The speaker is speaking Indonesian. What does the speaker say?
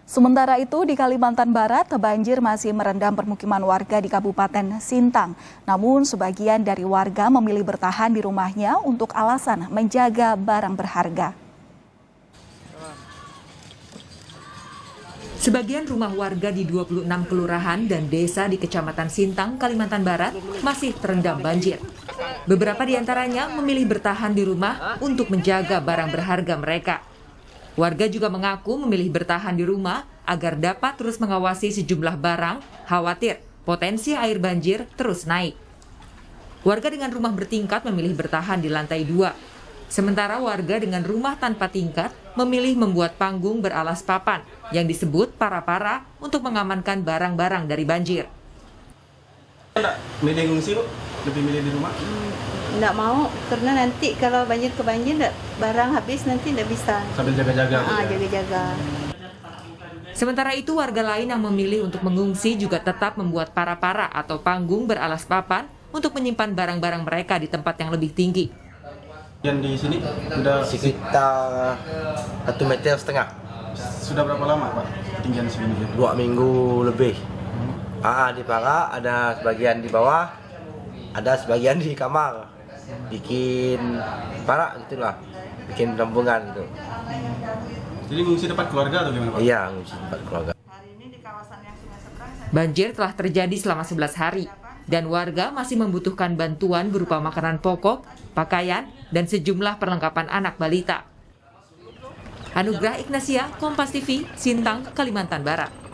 Sementara itu di Kalimantan Barat, banjir masih merendam permukiman warga di Kabupaten Sintang. Namun sebagian dari warga memilih bertahan di rumahnya untuk alasan menjaga barang berharga. Sebagian rumah warga di 26 kelurahan dan desa di Kecamatan Sintang, Kalimantan Barat masih terendam banjir. Beberapa di antaranya memilih bertahan di rumah untuk menjaga barang berharga mereka. Warga juga mengaku memilih bertahan di rumah agar dapat terus mengawasi sejumlah barang, khawatir potensi air banjir terus naik. Warga dengan rumah bertingkat memilih bertahan di lantai 2. Sementara warga dengan rumah tanpa tingkat memilih membuat panggung beralas papan yang disebut para-para untuk mengamankan barang-barang dari banjir. Milih ngungsi, Bu? Lebih milih di rumah? Nggak mau, karena nanti kalau banjir ke banjir, barang habis nanti nggak bisa. Sambil jaga-jaga? Jaga-jaga. Sementara itu warga lain yang memilih untuk mengungsi juga tetap membuat para-para atau panggung beralas papan untuk menyimpan barang-barang mereka di tempat yang lebih tinggi. Yang di sini sudah sekitar 1,5 meter. Sudah berapa lama, Pak, ketinggian segini? 2 minggu lebih. Di para ada sebagian di bawah, ada sebagian di kamar. Bikin para gitulah, bikin penampungan gitu. Jadi ngungsi tempat keluarga atau gimana, Pak? Iya, ngungsi tempat keluarga. Banjir telah terjadi selama 11 hari dan warga masih membutuhkan bantuan berupa makanan pokok, pakaian, dan sejumlah perlengkapan anak balita. Anugrah Ignasia, Kompas TV, Sintang, Kalimantan Barat.